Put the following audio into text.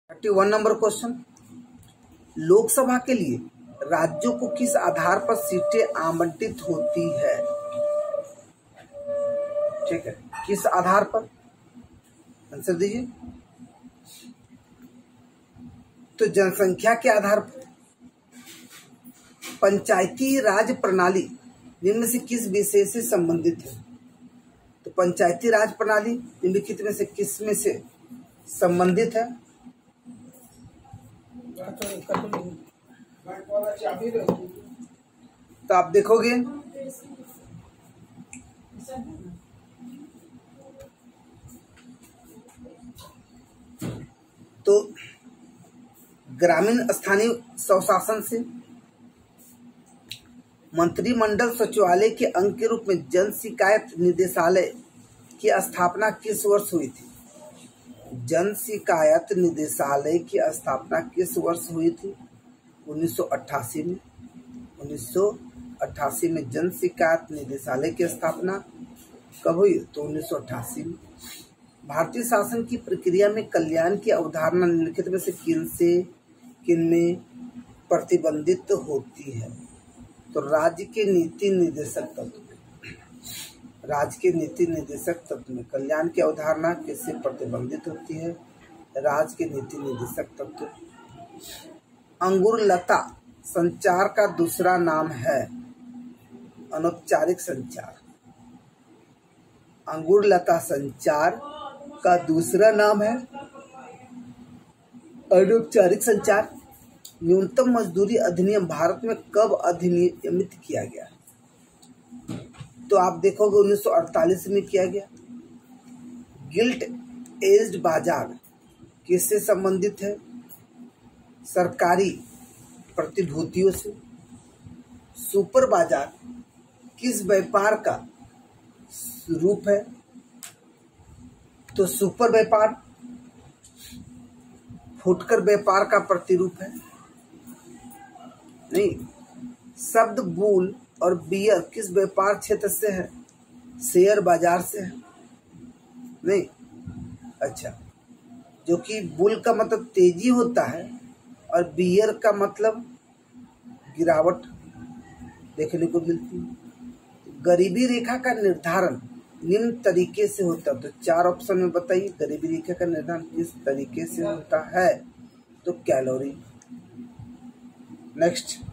31 number question, Lok Sabha के लिए राज्यों को किस आधार पर सीटें आवंटित होती है? ठीक है, किस आधार पर? आंसर दीजिए। तो जनसंख्या के आधार पर। पंचायती राज प्रणाली निम्न से किस विषय से संबंधित है? तो पंचायती राज प्रणाली निम्नलिखित में से किस में से संबंधित है? तो आप देखोगे तो ग्रामीण स्थानीय स्वशासन से। मंत्रिमंडल सचिवालय के अंग के रूप में जन शिकायत निदेशालय की स्थापना किस वर्ष हुई थी? जन शिकायत निदेशालय की स्थापना किस वर्ष हुई थी? 1988 में। 1988 में जन शिकायत निदेशालय की स्थापना कब हुई? तो 1988 में। भारतीय शासन की प्रक्रिया में कल्याण की अवधारणा निम्नलिखित में से किनमें प्रतिबंधित होती है? तो राज्य के नीति निर्देशक तत्व में। राज्य के नीति निर्देशक तत्व में कल्याण की अवधारणा किससे प्रतिबंधित होती है? राज्य के नीति निर्देशक तत्व। अंगूर लता संचार का दूसरा नाम है अनौपचारिक संचार। अंगूर लता संचार का दूसरा नाम है अनौपचारिक संचार। न्यूनतम मजदूरी अधिनियम भारत में कब अधिनियमित किया गया? तो आप देखोगे 1948 में किया गया। गिल्ट एज्ड बाजार किससे संबंधित है? सरकारी प्रतिभूतियों से। सुपर बाजार किस व्यापार का रूप है? तो सुपर व्यापार फुटकर व्यापार का प्रतिरूप है। नहीं। शब्द बुल और बियर किस व्यापार क्षेत्र से है? शेयर बाजार से है। नहीं। अच्छा, जो कि बुल का मतलब तेजी होता है और बियर का मतलब गिरावट देखने को मिलती है। गरीबी रेखा का निर्धारण निम्न तरीके से होता है। तो 4 ऑप्शन में बताइए, गरीबी रेखा का निर्धारण किस तरीके से होता है? तो कैलोरी। नेक्स्ट,